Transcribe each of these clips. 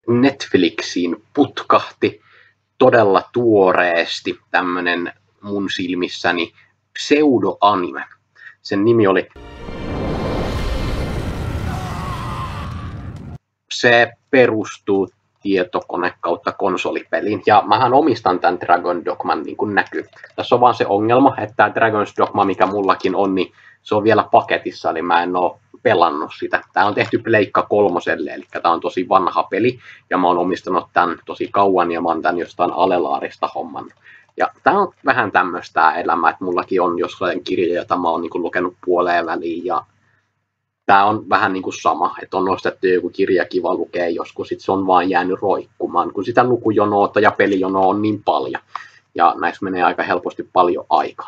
Netflixiin putkahti todella tuoreesti tämmönen mun silmissäni pseudoanime. Sen nimi oli... Se perustuu tietokone kautta konsolipeliin. Ja mähän omistan tämän Dragon Dogman, niin kuin näkyy. Tässä on vaan se ongelma, että tämä Dragon's Dogma, mikä mullakin on, niin se on vielä paketissa, eli mä en oo pelannut sitä. Tää on tehty Pleikka 3:lle, eli tää on tosi vanha peli, ja mä oon omistanut tän tosi kauan, ja mä oon tän jostain Alelaarista hommannut. Ja tää on vähän tämmöistä elämää, että mullakin on jossain kirja, jota mä oon niin kuin lukenut puoleen väliin, ja tää on vähän niin kuin sama, että on nostettu joku kirja kiva lukea joskus, sit se on vaan jäänyt roikkumaan, kun sitä lukujonoa ja pelijonoa on niin paljon. Ja näissä menee aika helposti paljon aikaa.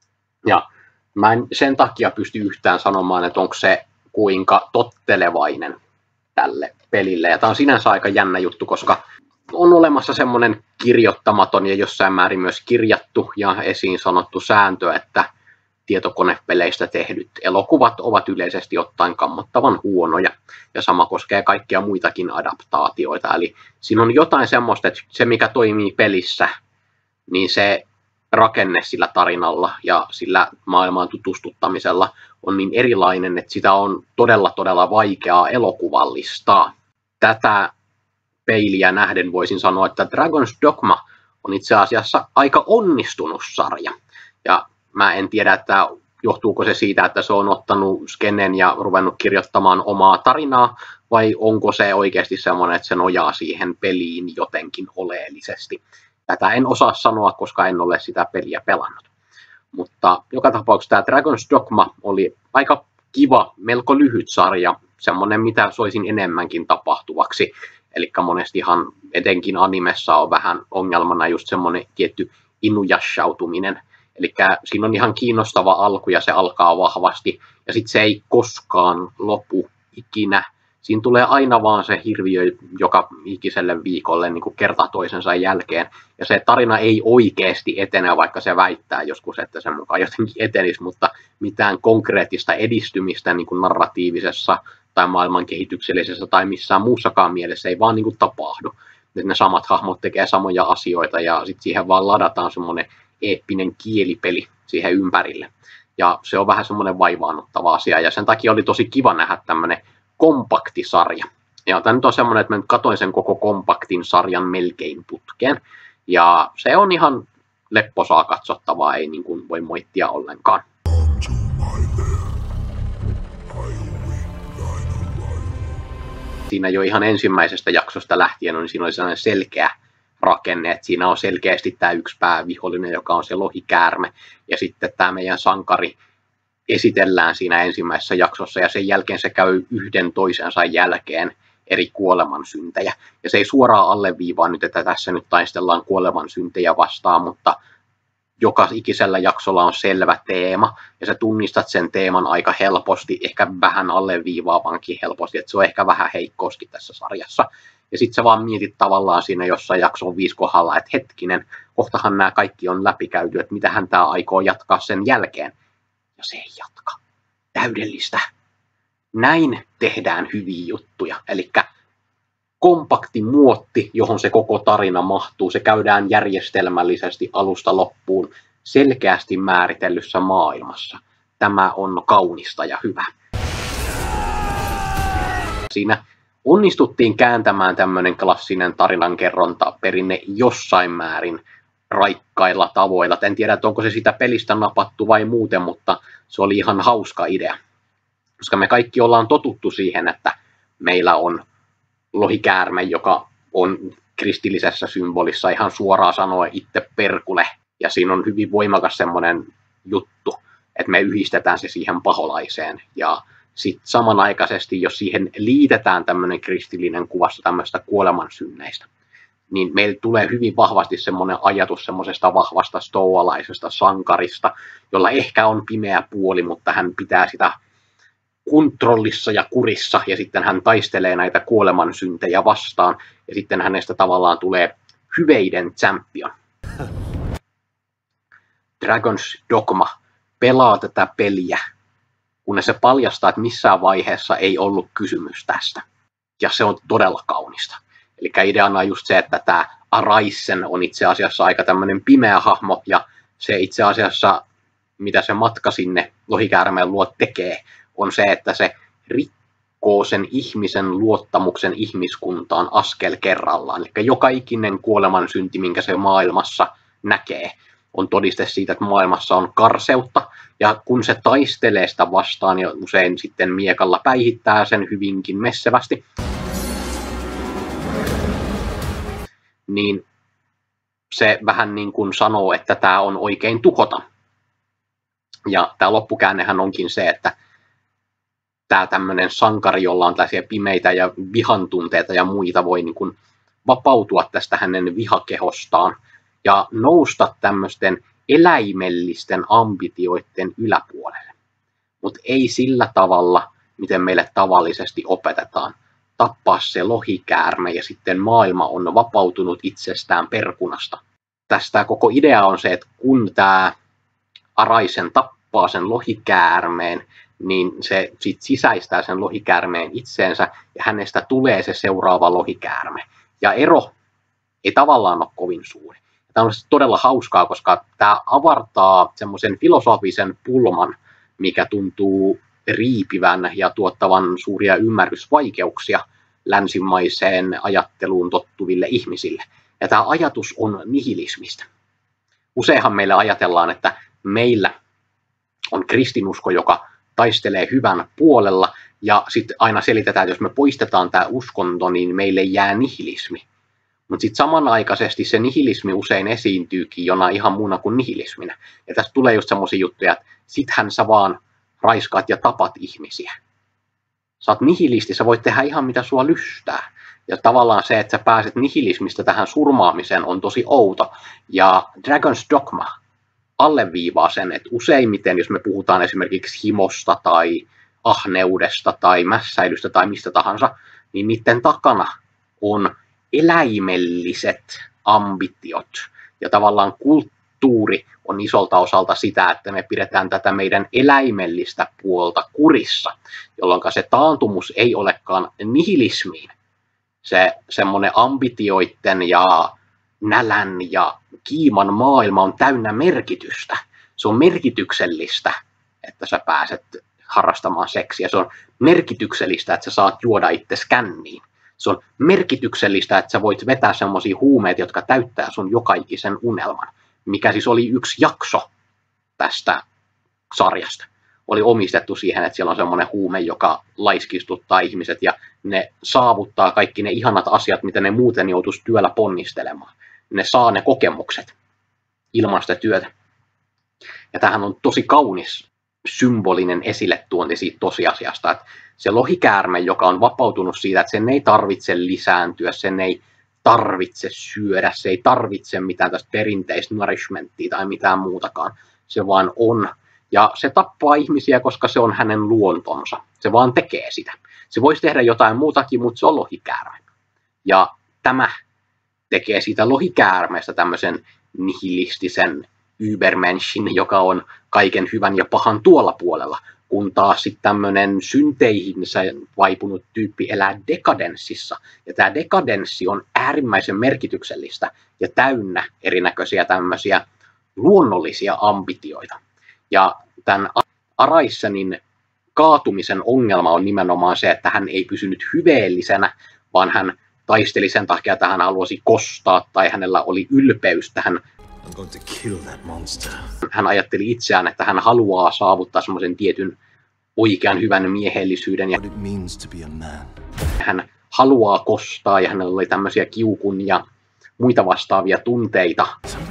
Ja mä en sen takia pysty yhtään sanomaan, että onko se kuinka tottelevainen tälle pelille. Ja tää on sinänsä aika jännä juttu, koska on olemassa semmoinen kirjoittamaton ja jossain määrin myös kirjattu ja esiin sanottu sääntö, että tietokonepeleistä tehdyt elokuvat ovat yleisesti ottaen kammottavan huonoja. Ja sama koskee kaikkia muitakin adaptaatioita. Eli siinä on jotain semmoista, että se mikä toimii pelissä, niin se rakenne sillä tarinalla ja sillä maailmaan tutustuttamisella on niin erilainen, että sitä on todella vaikeaa elokuvallistaa. Tätä peiliä nähden voisin sanoa, että Dragon's Dogma on itse asiassa aika onnistunut sarja. Ja mä en tiedä, että johtuuko se siitä, että se on ottanut skenen ja ruvennut kirjoittamaan omaa tarinaa, vai onko se oikeasti semmoinen, että se nojaa siihen peliin jotenkin oleellisesti. Tätä en osaa sanoa, koska en ole sitä peliä pelannut. Mutta joka tapauksessa tämä Dragon's Dogma oli aika kiva, melko lyhyt sarja, semmoinen mitä soisin enemmänkin tapahtuvaksi. Eli monestihan etenkin animessa on vähän ongelmana just semmoinen tietty inujashautuminen. Eli siinä on ihan kiinnostava alku ja se alkaa vahvasti ja sitten se ei koskaan lopu ikinä. Siinä tulee aina vaan se hirviö joka ikiselle viikolle niin kuin kerta toisensa jälkeen. Ja se tarina ei oikeasti etene, vaikka se väittää joskus, että sen mukaan jotenkin etenisi, mutta mitään konkreettista edistymistä niin kuin narratiivisessa tai maailmankehityksellisessä tai missään muussakaan mielessä ei vaan niin kuin tapahdu. Ne samat hahmot tekee samoja asioita ja sitten siihen vaan ladataan semmoinen eeppinen kielipeli siihen ympärille. Ja se on vähän semmoinen vaivaannuttava asia ja sen takia oli tosi kiva nähdä tämmöinen kompaktisarja. Ja tämä nyt on semmoinen, että mä nyt katoin sen koko kompaktin sarjan melkein putkeen. Ja se on ihan lepposaa katsottavaa, ei niin kuin voi moittia ollenkaan. Siinä jo ihan ensimmäisestä jaksosta lähtien niin siinä oli sellainen selkeä rakenne, että siinä on selkeästi tämä yksi päävihollinen, joka on se lohikäärme, ja sitten tämä meidän sankari esitellään siinä ensimmäisessä jaksossa, ja sen jälkeen se käy yhden toisensa jälkeen eri kuolemansyntejä. Ja se ei suoraan alleviivaa nyt, että tässä nyt taistellaan kuolemansyntejä vastaan, mutta joka ikisellä jaksolla on selvä teema, ja sä tunnistat sen teeman aika helposti, ehkä vähän alleviivaavankin helposti, että se on ehkä vähän heikkouski tässä sarjassa. Ja sitten sä vaan mietit tavallaan siinä jossain jakson 5 kohdalla, että hetkinen, kohtahan nämä kaikki on läpikäyty, että mitähän tämä aikoo jatkaa sen jälkeen. Ja se ei jatka. Täydellistä. Näin tehdään hyviä juttuja. Eli kompakti muotti, johon se koko tarina mahtuu. Se käydään järjestelmällisesti alusta loppuun selkeästi määritellyssä maailmassa. Tämä on kaunista ja hyvä. Siinä onnistuttiin kääntämään tämmöinen klassinen tarinankerrontaperinne jossain määrin raikkailla tavoilla. En tiedä, että onko se sitä pelistä napattu vai muuten, mutta se oli ihan hauska idea. Koska me kaikki ollaan totuttu siihen, että meillä on lohikäärme, joka on kristillisessä symbolissa ihan suoraan sanoen itse perkule. Ja siinä on hyvin voimakas semmoinen juttu, että me yhdistetään se siihen paholaiseen. Ja sitten samanaikaisesti, jos siihen liitetään tämmöinen kristillinen kuvassa tämmöistä kuolemansynneistä, niin meillä tulee hyvin vahvasti semmoinen ajatus semmoisesta vahvasta stoalaisesta sankarista, jolla ehkä on pimeä puoli, mutta hän pitää sitä kontrollissa ja kurissa, ja sitten hän taistelee näitä kuolemansyntejä vastaan, ja sitten hänestä tavallaan tulee hyveiden champion. Dragon's Dogma pelaa tätä peliä, kunnes se paljastaa, että missään vaiheessa ei ollut kysymys tästä. Ja se on todella kaunista. Eli ideana on just se, että tämä Araisen on itse asiassa aika tämmöinen pimeä hahmo, ja se itse asiassa, mitä se matka sinne lohikäärmeen luo tekee, on se, että se rikkoo sen ihmisen luottamuksen ihmiskuntaan askel kerrallaan. Eli joka ikinen kuoleman synti, minkä se maailmassa näkee, on todiste siitä, että maailmassa on karseutta, ja kun se taistelee sitä vastaan, ja usein sitten miekalla päihittää sen hyvinkin messevästi, niin se vähän niin kuin sanoo, että tämä on oikein tuhota. Ja tämä loppukäännehän onkin se, että tämä tämmöinen sankari, jolla on tällaisia pimeitä ja vihantunteita ja muita, voi niin kuin vapautua tästä hänen vihakehostaan ja nousta tämmöisten eläimellisten ambitioiden yläpuolelle. Mutta ei sillä tavalla, miten meille tavallisesti opetetaan. Tappaa se lohikäärme ja sitten maailma on vapautunut itsestään perkunasta. Tästä koko idea on se, että kun tämä Araisen tappaa sen lohikäärmeen, niin se sit sisäistää sen lohikäärmeen itseensä ja hänestä tulee se seuraava lohikäärme. Ja ero ei tavallaan ole kovin suuri. Tämä on todella hauskaa, koska tämä avartaa semmoisen filosofisen pulman, mikä tuntuu riipivän ja tuottavan suuria ymmärrysvaikeuksia länsimaiseen ajatteluun tottuville ihmisille. Ja tämä ajatus on nihilismistä. Useinhan meillä ajatellaan, että meillä on kristinusko, joka taistelee hyvän puolella, ja sitten aina selitetään, että jos me poistetaan tämä uskonto, niin meille jää nihilismi. Mutta sitten samanaikaisesti se nihilismi usein esiintyykin jonain ihan muuna kuin nihilisminä. Ja tästä tulee just semmoisia juttuja, että sittenhän sä vaan raiskaat ja tapat ihmisiä. Sä oot nihilisti, sä voit tehdä ihan mitä sua lystää. Ja tavallaan se, että sä pääset nihilismistä tähän surmaamiseen, on tosi outo. Ja Dragon's Dogma alleviivaa sen, että useimmiten, jos me puhutaan esimerkiksi himosta tai ahneudesta tai mässäilystä tai mistä tahansa, niin niiden takana on eläimelliset ambitiot. Ja tavallaan kulttuuri on isolta osalta sitä, että me pidetään tätä meidän eläimellistä puolta kurissa, jolloin se taantumus ei olekaan nihilismiin. Se semmoinen ambitioiden ja nälän ja kiiman maailma on täynnä merkitystä. Se on merkityksellistä, että sä pääset harrastamaan seksiä. Se on merkityksellistä, että sä saat juoda itsesi känniin. Se on merkityksellistä, että sä voit vetää semmoisia huumeita, jotka täyttää sun jokaikisen unelman. Mikä siis oli yksi jakso tästä sarjasta. Oli omistettu siihen, että siellä on semmoinen huume, joka laiskistuttaa ihmiset ja ne saavuttaa kaikki ne ihanat asiat, mitä ne muuten joutuisi työllä ponnistelemaan. Ne saa ne kokemukset ilman sitä työtä. Ja tämähän on tosi kaunis symbolinen esille tuonti siitä tosiasiasta, että se lohikäärme, joka on vapautunut siitä, että sen ei tarvitse lisääntyä, sen ei tarvitse syödä, se ei tarvitse mitään tästä perinteistä nourishmenttia tai mitään muutakaan. Se vaan on. Ja se tappaa ihmisiä, koska se on hänen luontonsa. Se vaan tekee sitä. Se voisi tehdä jotain muutakin, mutta se on lohikäärme. Ja tämä tekee siitä lohikäärmeestä tämmöisen nihilistisen Übermenschen, joka on kaiken hyvän ja pahan tuolla puolella, kun taas sitten tämmöinen synteihinsä vaipunut tyyppi elää dekadenssissa. Ja tämä dekadenssi on äärimmäisen merkityksellistä ja täynnä erinäköisiä tämmöisiä luonnollisia ambitioita. Ja tämän Araisenin kaatumisen ongelma on nimenomaan se, että hän ei pysynyt hyveellisenä, vaan hän taisteli sen takia, että hän halusi kostaa tai hänellä oli ylpeys tähän. Hän ajatteli itseään, että hän haluaa saavuttaa semmoisen tietyn oikean hyvän miehellisyyden. Ja hän haluaa kostaa ja hänellä oli tämmöisiä kiukun ja muita vastaavia tunteita,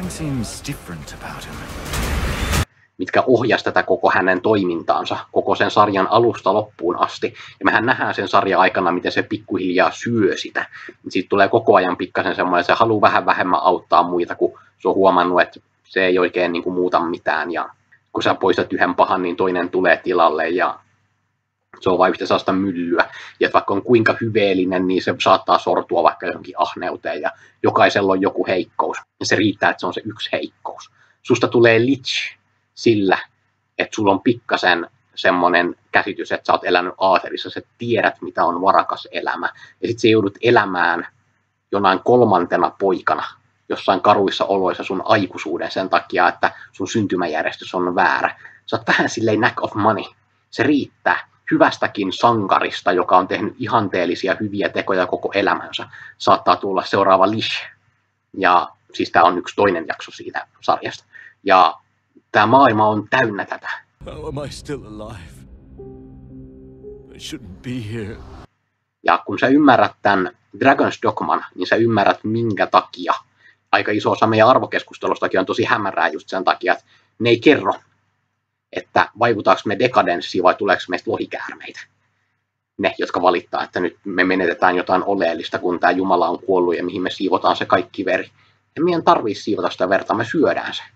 mitkä ohjasi tätä koko hänen toimintaansa, koko sen sarjan alusta loppuun asti. Ja mehän nähdään sen sarjan aikana, miten se pikkuhiljaa syö sitä. Siitä tulee koko ajan pikkasen semmoinen, että se haluaa vähän vähemmän auttaa muita, kun se on huomannut, että se ei oikein niin kuin muuta mitään. Ja kun sä poistat yhden pahan, niin toinen tulee tilalle ja se on vain yhtä sellaista myllyä. Ja vaikka on kuinka hyveellinen, niin se saattaa sortua vaikka johonkin ahneuteen ja jokaisella on joku heikkous. Ja se riittää, että se on se yksi heikkous. Susta tulee lich sillä, että sulla on pikkasen semmoinen käsitys, että sä oot elänyt aaterissa, sä tiedät, mitä on varakas elämä. Ja sitten sä joudut elämään jonain kolmantena poikana jossain karuissa oloissa sun aikuisuuden sen takia, että sun syntymäjärjestys on väärä. Sä oot vähän silleen knack of money. Se riittää. Hyvästäkin sankarista, joka on tehnyt ihanteellisia hyviä tekoja koko elämänsä, saattaa tulla seuraava Lish. Ja siis tää on yksi toinen jakso siitä sarjasta. Ja tää maailma on täynnä tätä. How am I still alive? I shouldn't be here. Ja kun sä ymmärrät tämän Dragon's Dogman, niin sä ymmärrät minkä takia. Aika iso osa meidän arvokeskustelustakin on tosi hämärää just sen takia, että ne ei kerro, että vaivutaanko me dekadenssiin vai tuleeko meistä lohikäärmeitä. Ne, jotka valittaa, että nyt me menetetään jotain oleellista, kun tämä Jumala on kuollut ja mihin me siivotaan se kaikki veri. Ja meidän tarvitsisi siivota sitä verta, me syödään se.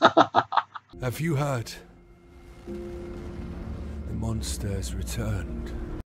Have you heard? The monsters returned.